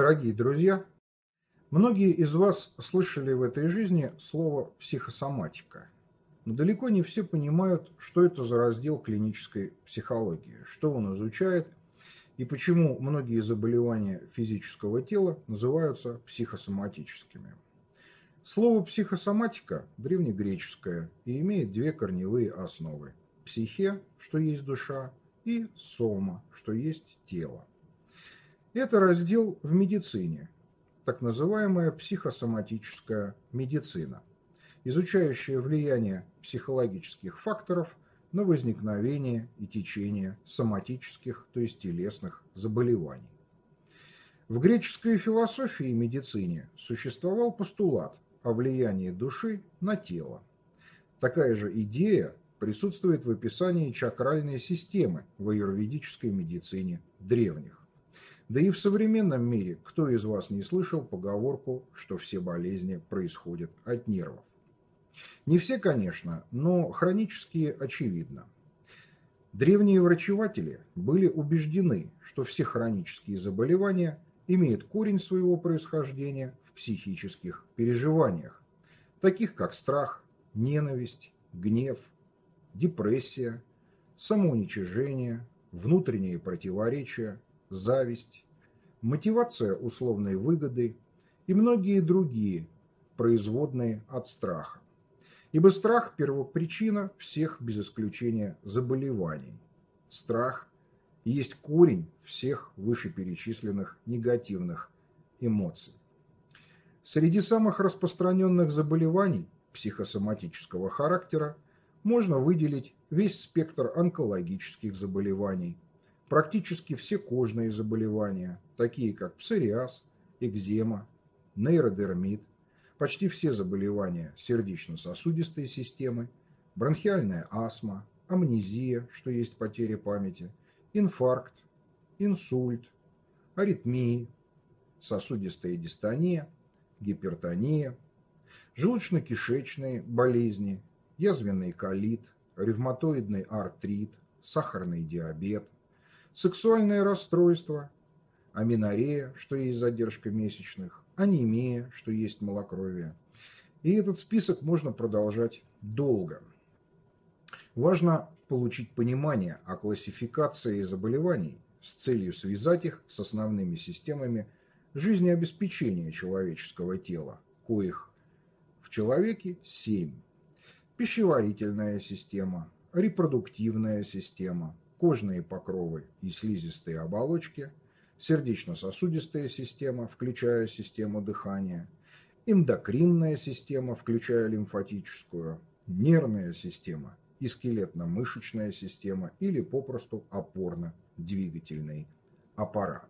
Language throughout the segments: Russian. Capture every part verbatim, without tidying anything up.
Дорогие друзья, многие из вас слышали в этой жизни слово «психосоматика». Но далеко не все понимают, что это за раздел клинической психологии, что он изучает и почему многие заболевания физического тела называются психосоматическими. Слово «психосоматика» древнегреческое и имеет две корневые основы – психе, что есть душа, и сома, что есть тело. Это раздел в медицине, так называемая психосоматическая медицина, изучающая влияние психологических факторов на возникновение и течение соматических, то есть телесных заболеваний. В греческой философии и медицине существовал постулат о влиянии души на тело. Такая же идея присутствует в описании чакральной системы в аюрведической медицине древних. Да и в современном мире кто из вас не слышал поговорку, что все болезни происходят от нервов? Не все, конечно, но хронические очевидно. Древние врачеватели были убеждены, что все хронические заболевания имеют корень своего происхождения в психических переживаниях, таких как страх, ненависть, гнев, депрессия, самоуничижение, внутренние противоречия, зависть, мотивация условной выгоды и многие другие, производные от страха. Ибо страх – первопричина всех без исключения заболеваний. Страх есть корень всех вышеперечисленных негативных эмоций. Среди самых распространенных заболеваний психосоматического характера можно выделить весь спектр онкологических заболеваний, практически все кожные заболевания, такие как псориаз, экзема, нейродермит, почти все заболевания сердечно-сосудистой системы, бронхиальная астма, амнезия, что есть потеря памяти, инфаркт, инсульт, аритмии, сосудистая дистония, гипертония, желудочно-кишечные болезни, язвенный колит, ревматоидный артрит, сахарный диабет, сексуальное расстройство, аменорея, что есть задержка месячных, анемия, что есть малокровие. И этот список можно продолжать долго. Важно получить понимание о классификации заболеваний с целью связать их с основными системами жизнеобеспечения человеческого тела, коих в человеке семь. Пищеварительная система, репродуктивная система, кожные покровы и слизистые оболочки, сердечно-сосудистая система, включая систему дыхания, эндокринная система, включая лимфатическую, нервная система и скелетно-мышечная система или попросту опорно-двигательный аппарат.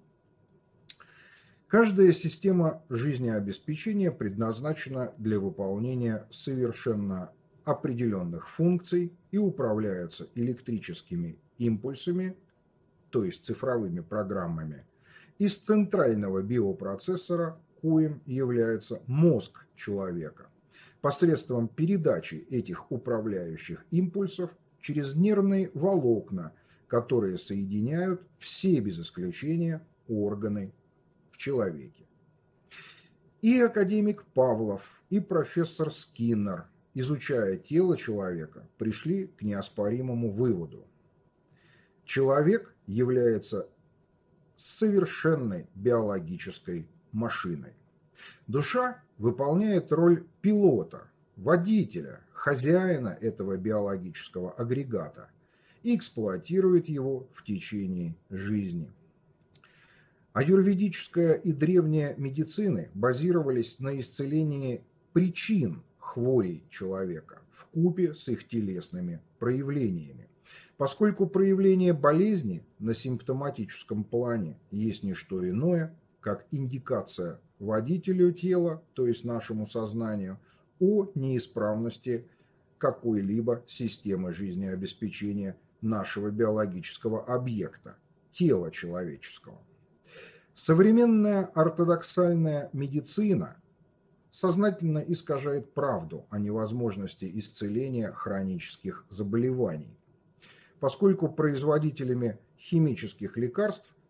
Каждая система жизнеобеспечения предназначена для выполнения совершенно определенных функций и управляется электрическими импульсами, то есть цифровыми программами, из центрального биопроцессора, коим является мозг человека, посредством передачи этих управляющих импульсов через нервные волокна, которые соединяют все без исключения органы в человеке. И академик Павлов, и профессор Скиннер, изучая тело человека, пришли к неоспоримому выводу. Человек является совершенной биологической машиной. Душа выполняет роль пилота, водителя, хозяина этого биологического агрегата и эксплуатирует его в течение жизни. Аюрведическая и древняя медицины базировались на исцелении причин хворей человека вкупе с их телесными проявлениями, поскольку проявление болезни на симптоматическом плане есть не что иное, как индикация водителю тела, то есть нашему сознанию, о неисправности какой-либо системы жизнеобеспечения нашего биологического объекта, тела человеческого. Современная ортодоксальная медицина сознательно искажает правду о невозможности исцеления хронических заболеваний, поскольку производителями химических лекарств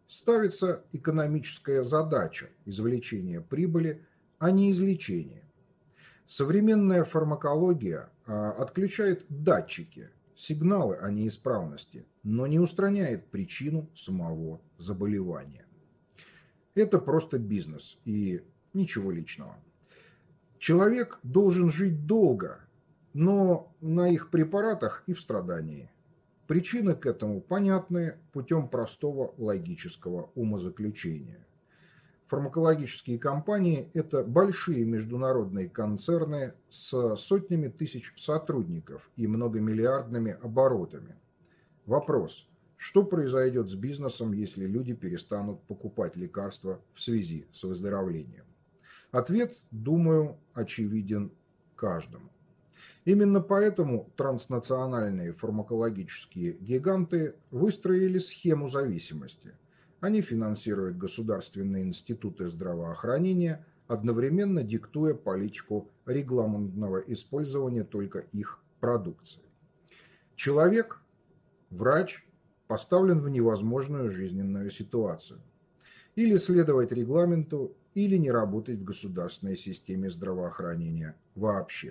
ставится экономическая задача извлечения прибыли, а не излечения. Современная фармакология а, отключает датчики, сигналы о неисправности, но не устраняет причину самого заболевания. Это просто бизнес и ничего личного. Человек должен жить долго, но на их препаратах и в страдании. Причины к этому понятны путем простого логического умозаключения. Фармакологические компании – это большие международные концерны с сотнями тысяч сотрудников и многомиллиардными оборотами. Вопрос: что произойдет с бизнесом, если люди перестанут покупать лекарства в связи с выздоровлением? Ответ, думаю, очевиден каждому. Именно поэтому транснациональные фармакологические гиганты выстроили схему зависимости. Они финансируют государственные институты здравоохранения, одновременно диктуя политику регламентного использования только их продукции. Человек, врач, поставлен в невозможную жизненную ситуацию. Или следовать регламенту, или не работать в государственной системе здравоохранения вообще.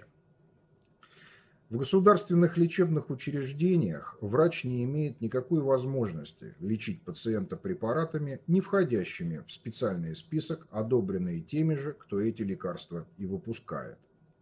В государственных лечебных учреждениях врач не имеет никакой возможности лечить пациента препаратами, не входящими в специальный список, одобренные теми же, кто эти лекарства и выпускает.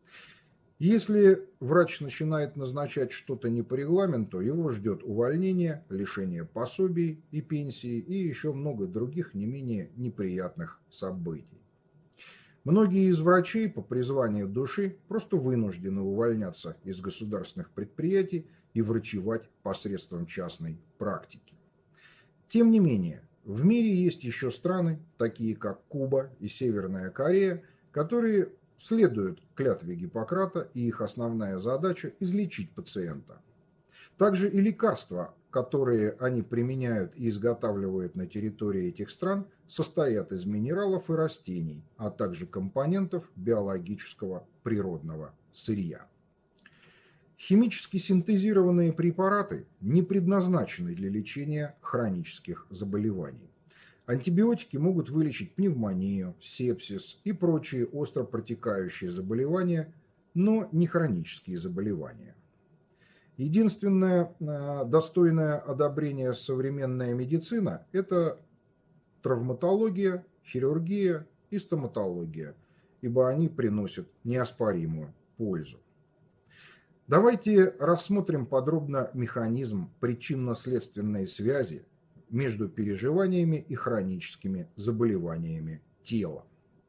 Если врач начинает назначать что-то не по регламенту, его ждет увольнение, лишение пособий и пенсии и еще много других не менее неприятных событий. Многие из врачей по призванию души просто вынуждены увольняться из государственных предприятий и врачевать посредством частной практики. Тем не менее, в мире есть еще страны, такие как Куба и Северная Корея, которые следуют клятве Гиппократа, и их основная задача – излечить пациента. Также и лекарства, которые они применяют и изготавливают на территории этих стран, состоят из минералов и растений, а также компонентов биологического природного сырья. Химически синтезированные препараты не предназначены для лечения хронических заболеваний. Антибиотики могут вылечить пневмонию, сепсис и прочие остро протекающие заболевания, но не хронические заболевания. Единственная достойная одобрения современная медицина – это травматология, хирургия и стоматология, ибо они приносят неоспоримую пользу. Давайте рассмотрим подробно механизм причинно-следственной связи между переживаниями и хроническими заболеваниями тела.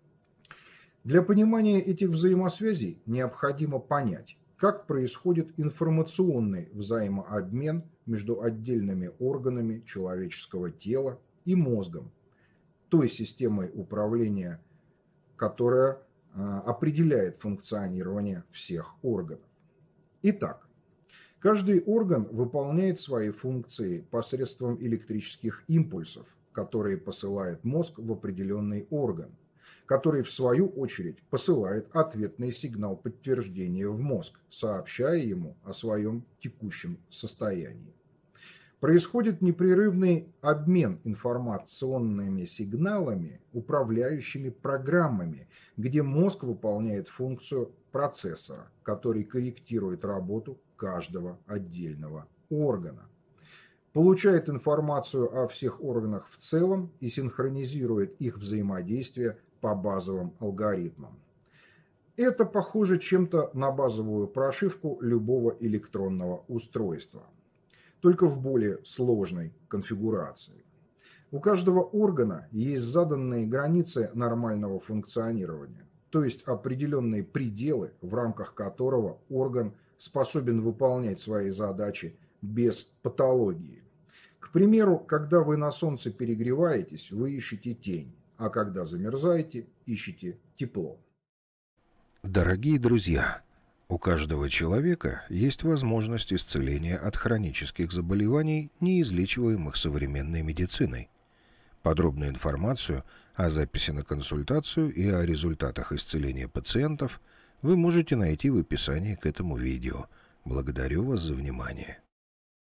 Для понимания этих взаимосвязей необходимо понять, как происходит информационный взаимообмен между отдельными органами человеческого тела и мозгом, той системой управления, которая определяет функционирование всех органов. Итак, каждый орган выполняет свои функции посредством электрических импульсов, которые посылает мозг в определенный орган, который в свою очередь посылает ответный сигнал подтверждения в мозг, сообщая ему о своем текущем состоянии. Происходит непрерывный обмен информационными сигналами, управляющими программами, где мозг выполняет функцию процессора, который корректирует работу каждого отдельного органа, получает информацию о всех органах в целом и синхронизирует их взаимодействие по базовым алгоритмам. Это похоже чем-то на базовую прошивку любого электронного устройства, только в более сложной конфигурации. У каждого органа есть заданные границы нормального функционирования, то есть определенные пределы, в рамках которого орган способен выполнять свои задачи без патологии. К примеру, когда вы на солнце перегреваетесь, вы ищете тень, а когда замерзаете, ищете тепло. Дорогие друзья, у каждого человека есть возможность исцеления от хронических заболеваний, неизлечиваемых современной медициной. Подробную информацию о записи на консультацию и о результатах исцеления пациентов вы можете найти в описании к этому видео. Благодарю вас за внимание.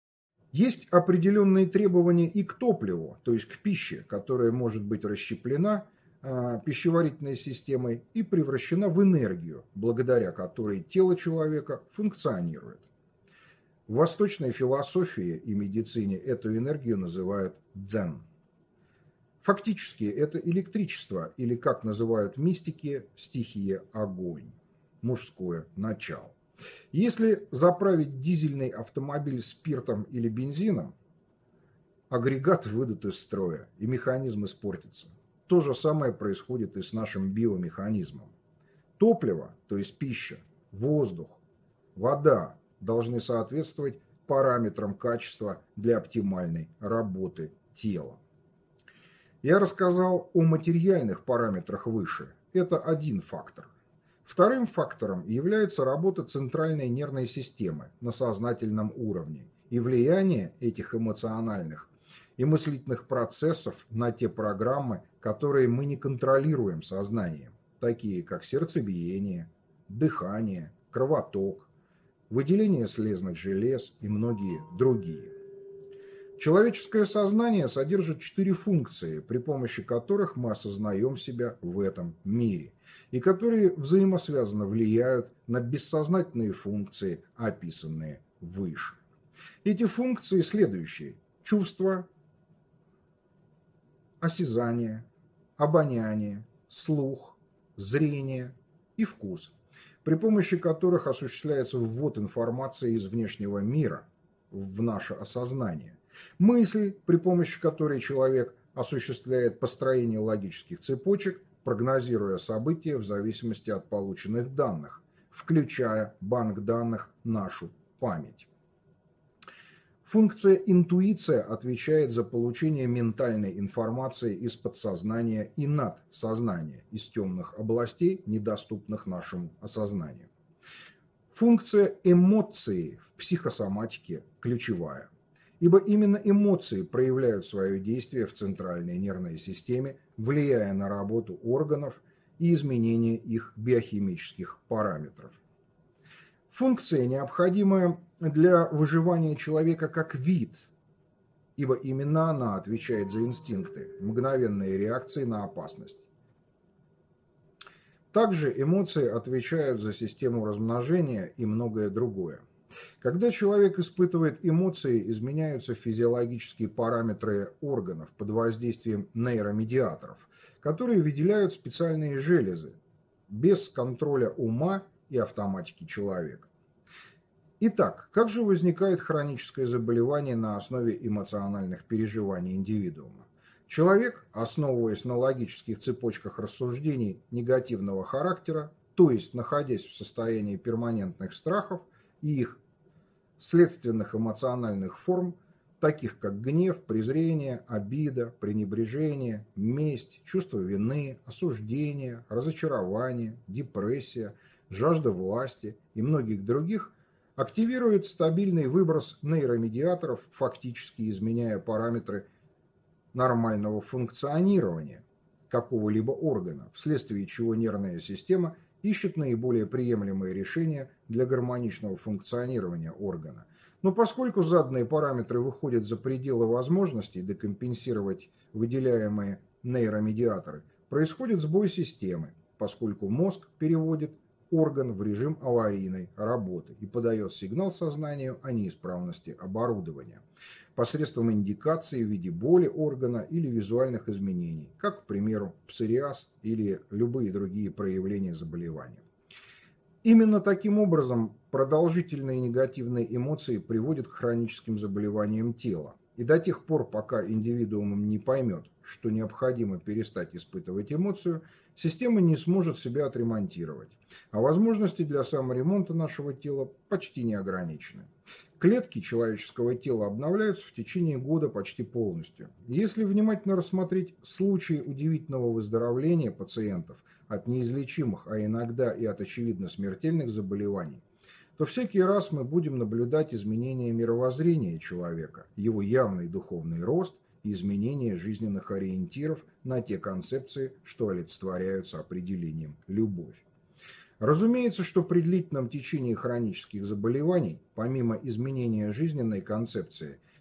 Есть определенные требования и к топливу, то есть к пище, которая может быть расщеплена а, пищеварительной системой и превращена в энергию, благодаря которой тело человека функционирует. В восточной философии и медицине эту энергию называют дзен. Фактически это электричество, или, как называют мистики, стихия огонь, мужское начало. Если заправить дизельный автомобиль спиртом или бензином, агрегат выйдут из строя, и механизм испортится. То же самое происходит и с нашим биомеханизмом. Топливо, то есть пища, воздух, вода должны соответствовать параметрам качества для оптимальной работы тела. Я рассказал о материальных параметрах выше. Это один фактор. Вторым фактором является работа центральной нервной системы на сознательном уровне и влияние этих эмоциональных и мыслительных процессов на те программы, которые мы не контролируем сознанием, такие как сердцебиение, дыхание, кровоток, выделение слезных желез и многие другие. Человеческое сознание содержит четыре функции, при помощи которых мы осознаем себя в этом мире, и которые взаимосвязанно влияют на бессознательные функции, описанные выше. Эти функции следующие: чувство, осязание, обоняние, слух, зрение и вкус, при помощи которых осуществляется ввод информации из внешнего мира в наше осознание. Мысль, при помощи которой человек осуществляет построение логических цепочек, прогнозируя события в зависимости от полученных данных, включая банк данных нашу память. Функция интуиция отвечает за получение ментальной информации из подсознания и надсознания, из темных областей, недоступных нашему осознанию. Функция эмоции в психосоматике ключевая, ибо именно эмоции проявляют свое действие в центральной нервной системе, влияя на работу органов и изменение их биохимических параметров. Функция, необходимая для выживания человека как вид, ибо именно она отвечает за инстинкты, мгновенные реакции на опасность. Также эмоции отвечают за систему размножения и многое другое. Когда человек испытывает эмоции, изменяются физиологические параметры органов под воздействием нейромедиаторов, которые выделяют специальные железы без контроля ума и автоматики человека. Итак, как же возникает хроническое заболевание на основе эмоциональных переживаний индивидуума? Человек, основываясь на логических цепочках рассуждений негативного характера, то есть находясь в состоянии перманентных страхов и их следственных эмоциональных форм, таких как гнев, презрение, обида, пренебрежение, месть, чувство вины, осуждение, разочарование, депрессия, жажда власти и многих других, активирует стабильный выброс нейромедиаторов, фактически изменяя параметры нормального функционирования какого-либо органа, вследствие чего нервная система ищет наиболее приемлемые решения для гармоничного функционирования органа. Но поскольку заданные параметры выходят за пределы возможностей декомпенсировать выделяемые нейромедиаторы, происходит сбой системы, поскольку мозг переводит орган в режим аварийной работы и подает сигнал сознанию о неисправности оборудования посредством индикации в виде боли органа или визуальных изменений, как, к примеру, псориаз или любые другие проявления заболевания. Именно таким образом продолжительные негативные эмоции приводят к хроническим заболеваниям тела. И до тех пор, пока индивидуум не поймет, что необходимо перестать испытывать эмоцию, система не сможет себя отремонтировать, а возможности для саморемонта нашего тела почти не ограничены. Клетки человеческого тела обновляются в течение года почти полностью. Если внимательно рассмотреть случаи удивительного выздоровления пациентов от неизлечимых, а иногда и от очевидно смертельных заболеваний, то всякий раз мы будем наблюдать изменения мировоззрения человека, его явный духовный рост и изменение жизненных ориентиров на те концепции, что олицетворяются определением «любовь». Разумеется, что при длительном течении хронических заболеваний, помимо изменения жизненной концепции,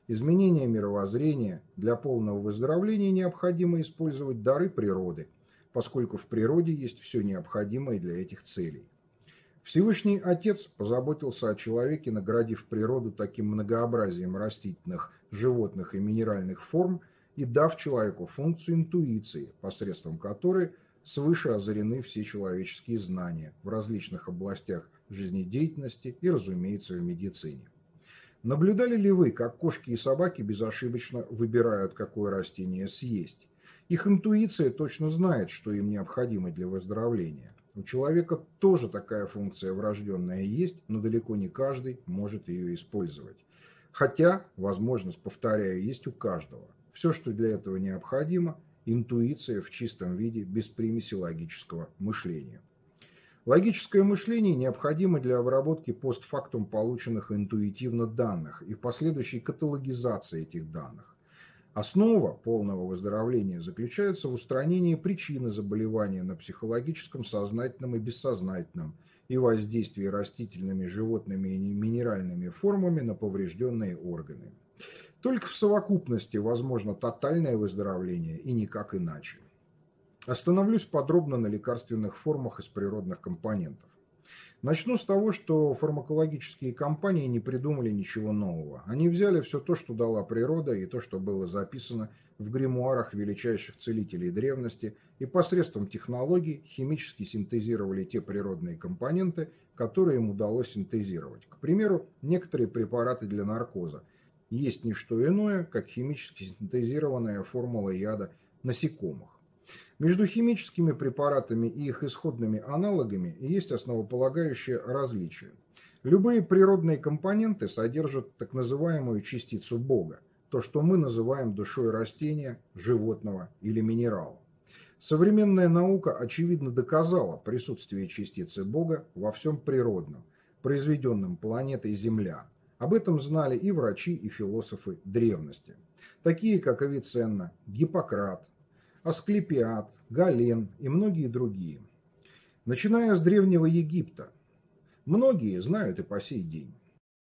изменения мировоззрения. Для полного выздоровления необходимо использовать дары природы, поскольку в природе есть все необходимое для этих целей. Всевышний Отец позаботился о человеке, наградив природу таким многообразием растительных, животных и минеральных форм и дав человеку функцию интуиции, посредством которой свыше озарены все человеческие знания в различных областях жизнедеятельности и, разумеется, в медицине. Наблюдали ли вы, как кошки и собаки безошибочно выбирают, какое растение съесть? Их интуиция точно знает, что им необходимо для выздоровления. У человека тоже такая функция врожденная есть, но далеко не каждый может ее использовать. Хотя возможность, повторяю, есть у каждого. Все, что для этого необходимо, интуиция в чистом виде, без примеси логического мышления. Логическое мышление необходимо для обработки постфактум полученных интуитивно данных и последующей каталогизации этих данных. Основа полного выздоровления заключается в устранении причины заболевания на психологическом, сознательном и бессознательном и воздействии растительными, животными и минеральными формами на поврежденные органы. Только в совокупности возможно тотальное выздоровление и никак иначе. Остановлюсь подробно на лекарственных формах из природных компонентов. Начну с того, что фармакологические компании не придумали ничего нового. Они взяли все то, что дала природа, и то, что было записано в гримуарах величайших целителей древности, и посредством технологий химически синтезировали те природные компоненты, которые им удалось синтезировать. К примеру, некоторые препараты для наркоза есть не что иное, как химически синтезированная формула яда насекомых. Между химическими препаратами и их исходными аналогами есть основополагающее различие. Любые природные компоненты содержат так называемую частицу Бога, то, что мы называем душой растения, животного или минерала. Современная наука очевидно доказала присутствие частицы Бога во всем природном, произведенном планетой Земля. Об этом знали и врачи, и философы древности, такие как Авиценна, Гиппократ, Асклепиад, Гален и многие другие. Начиная с Древнего Египта, многие знают и по сей день.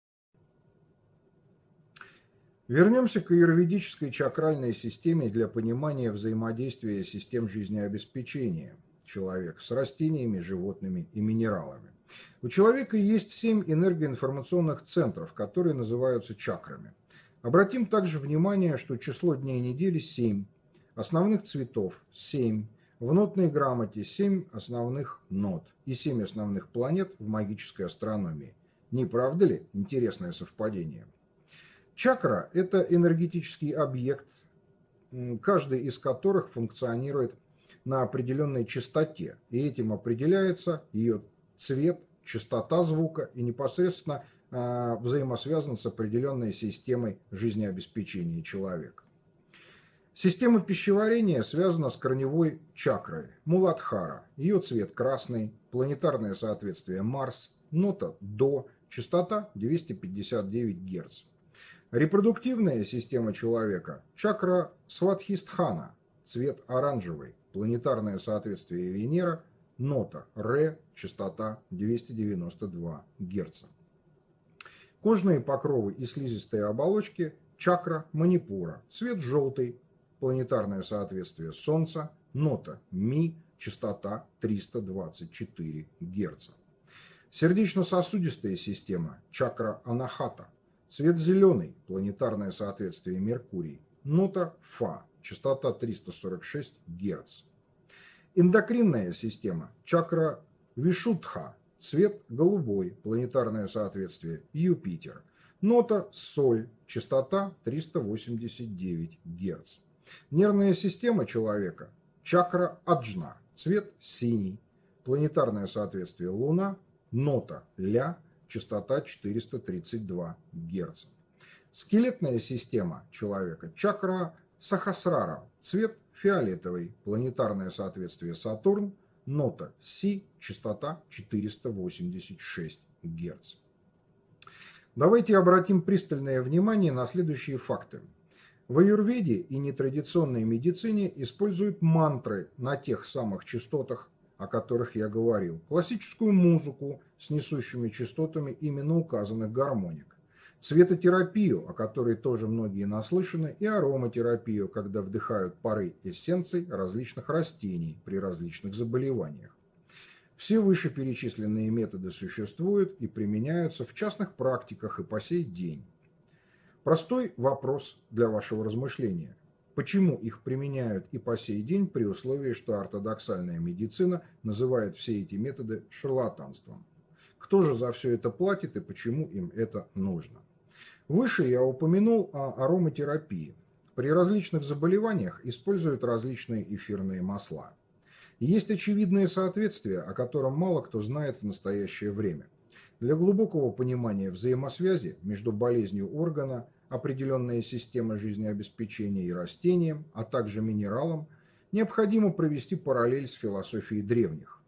Вернемся к аюрведической чакральной системе для понимания взаимодействия систем жизнеобеспечения человека с растениями, животными и минералами. У человека есть семь энергоинформационных центров, которые называются чакрами. Обратим также внимание, что число дней недели семь. Основных цветов семь, в нотной грамоте семь основных нот и семь основных планет в магической астрономии. Не правда ли интересное совпадение? Чакра – это энергетический объект, каждый из которых функционирует на определенной частоте, и этим определяется ее цвет, частота звука и непосредственно взаимосвязан с определенной системой жизнеобеспечения человека. Система пищеварения связана с корневой чакрой Муладхара. Ее цвет красный, планетарное соответствие Марс, нота до, частота двести пятьдесят девять Гц. Репродуктивная система человека чакра Сватхистхана, цвет оранжевый, планетарное соответствие Венера, нота Ре, частота двести девяносто два Гц. Кожные покровы и слизистые оболочки чакра Манипура, цвет желтый, планетарное соответствие Солнца, нота Ми, частота триста двадцать четыре Гц. Сердечно-сосудистая система чакра Анахата, цвет зеленый, планетарное соответствие Меркурий, нота Фа, частота триста сорок шесть Гц. Эндокринная система чакра Вишудха, цвет голубой, планетарное соответствие Юпитер, нота Соль, частота триста восемьдесят девять Гц. Нервная система человека чакра Аджна, цвет синий, планетарное соответствие Луна, нота Ля, частота четыреста тридцать два Гц. Скелетная система человека чакра Сахасрара, цвет фиолетовый, планетарное соответствие Сатурн, нота Си, частота четыреста восемьдесят шесть Гц. Давайте обратим пристальное внимание на следующие факты. В аюрведе и нетрадиционной медицине используют мантры на тех самых частотах, о которых я говорил. Классическую музыку с несущими частотами именно указанных гармоник. цветотерапию, о которой тоже многие наслышаны, и ароматерапию, когда вдыхают пары эссенций различных растений при различных заболеваниях. Все вышеперечисленные методы существуют и применяются в частных практиках и по сей день. Простой вопрос для вашего размышления. Почему их применяют и по сей день при условии, что ортодоксальная медицина называет все эти методы шарлатанством? Кто же за все это платит и почему им это нужно? Выше я упомянул о ароматерапии. При различных заболеваниях используют различные эфирные масла. Есть очевидное соответствие, о котором мало кто знает в настоящее время. Для глубокого понимания взаимосвязи между болезнью органа, определенной системой жизнеобеспечения и растением, а также минералом, необходимо провести параллель с философией древних.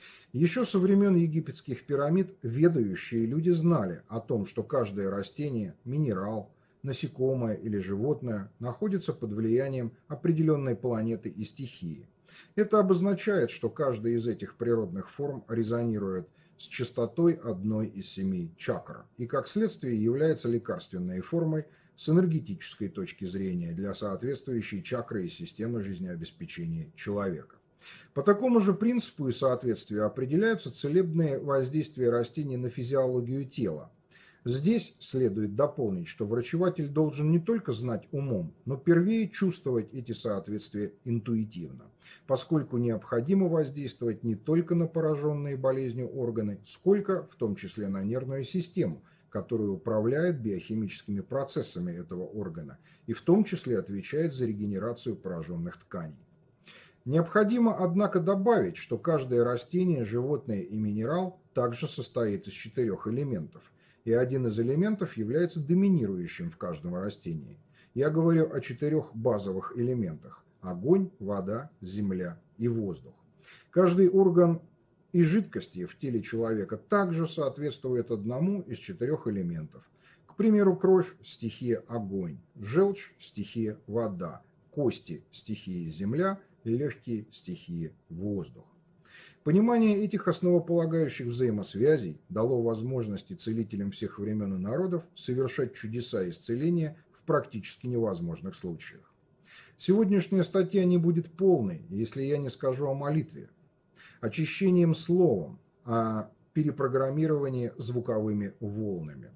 Еще со времен египетских пирамид ведающие люди знали о том, что каждое растение, минерал, насекомое или животное находится под влиянием определенной планеты и стихии. Это обозначает, что каждая из этих природных форм резонирует с частотой одной из семи чакр и, как следствие, является лекарственной формой с энергетической точки зрения для соответствующей чакры и системы жизнеобеспечения человека. По такому же принципу и соответствию определяются целебные воздействия растений на физиологию тела. Здесь следует дополнить, что врачеватель должен не только знать умом, но первее чувствовать эти соответствия интуитивно, поскольку необходимо воздействовать не только на пораженные болезнью органы, сколько в том числе на нервную систему, которая управляет биохимическими процессами этого органа и в том числе отвечает за регенерацию пораженных тканей. Необходимо, однако, добавить, что каждое растение, животное и минерал также состоит из четырех элементов, и один из элементов является доминирующим в каждом растении. Я говорю о четырех базовых элементах – огонь, вода, земля и воздух. Каждый орган и жидкости в теле человека также соответствует одному из четырех элементов. К примеру, кровь – стихия огонь, желчь – стихия вода, кости – стихия земля, легкие – стихия воздух. Понимание этих основополагающих взаимосвязей дало возможности целителям всех времен и народов совершать чудеса исцеления в практически невозможных случаях. Сегодняшняя статья не будет полной, если я не скажу о молитве, очищением словом, о перепрограммировании звуковыми волнами.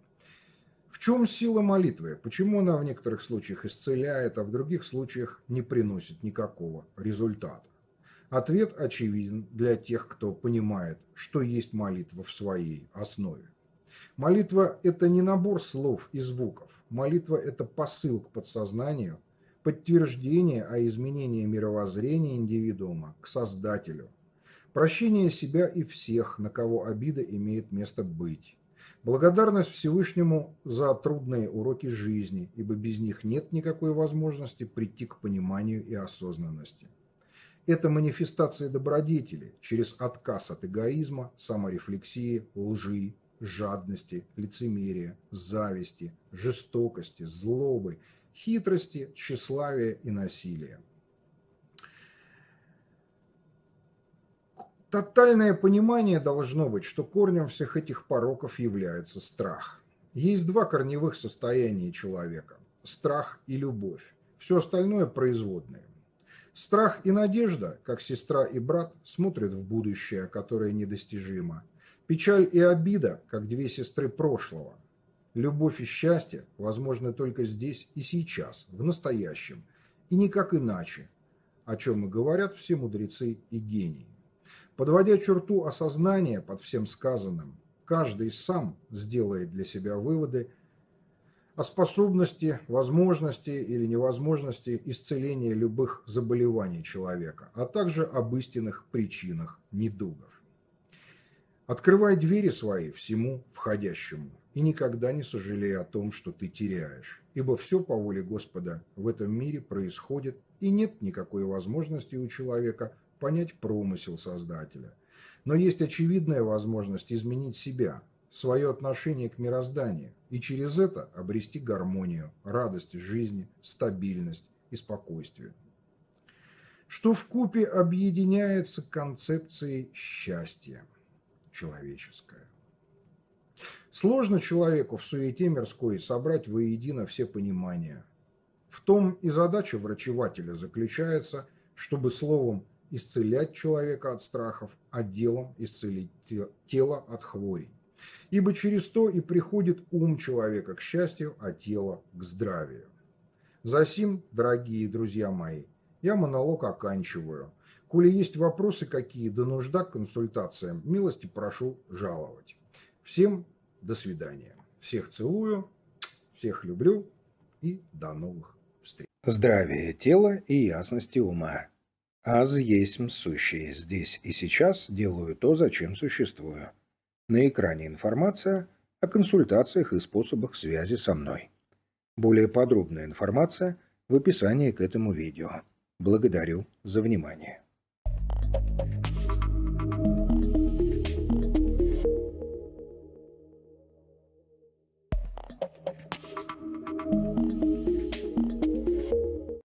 В чем сила молитвы? Почему она в некоторых случаях исцеляет, а в других случаях не приносит никакого результата? Ответ очевиден для тех, кто понимает, что есть молитва в своей основе. Молитва – это не набор слов и звуков. Молитва – это посыл к подсознанию, подтверждение о изменении мировоззрения индивидуума к Создателю, прощение себя и всех, на кого обида имеет место быть, благодарность Всевышнему за трудные уроки жизни, ибо без них нет никакой возможности прийти к пониманию и осознанности. Это манифестация добродетели через отказ от эгоизма, саморефлексии, лжи, жадности, лицемерия, зависти, жестокости, злобы, хитрости, тщеславия и насилия. Тотальное понимание должно быть, что корнем всех этих пороков является страх. Есть два корневых состояния человека – страх и любовь. Все остальное производные. Страх и надежда, как сестра и брат, смотрят в будущее, которое недостижимо. Печаль и обида, как две сестры прошлого. Любовь и счастье возможны только здесь и сейчас, в настоящем, и никак иначе, о чем и говорят все мудрецы и гении. Подводя черту осознания под всем сказанным, каждый сам сделает для себя выводы о способности, возможности или невозможности исцеления любых заболеваний человека, а также об истинных причинах недугов. Открывай двери свои всему входящему и никогда не сожалей о том, что ты теряешь, ибо все по воле Господа в этом мире происходит, и нет никакой возможности у человека понять промысел Создателя. Но есть очевидная возможность изменить себя, свое отношение к мирозданию и через это обрести гармонию, радость жизни, стабильность и спокойствие. Что вкупе объединяется концепцией счастья человеческое. Сложно человеку в суете мирской собрать воедино все понимания. В том и задача врачевателя заключается, чтобы словом исцелять человека от страхов, а делом исцелить тело от хворей. Ибо через то и приходит ум человека к счастью, а тело к здравию. Засим, дорогие друзья мои, я монолог оканчиваю. Коли есть вопросы какие, да нужда к консультациям, милости прошу жаловать. Всем до свидания. Всех целую, всех люблю и до новых встреч. Здравие тела и ясности ума. Аз есмь сущее. Здесь и сейчас делаю то, зачем существую. На экране информация о консультациях и способах связи со мной. Более подробная информация в описании к этому видео. Благодарю за внимание.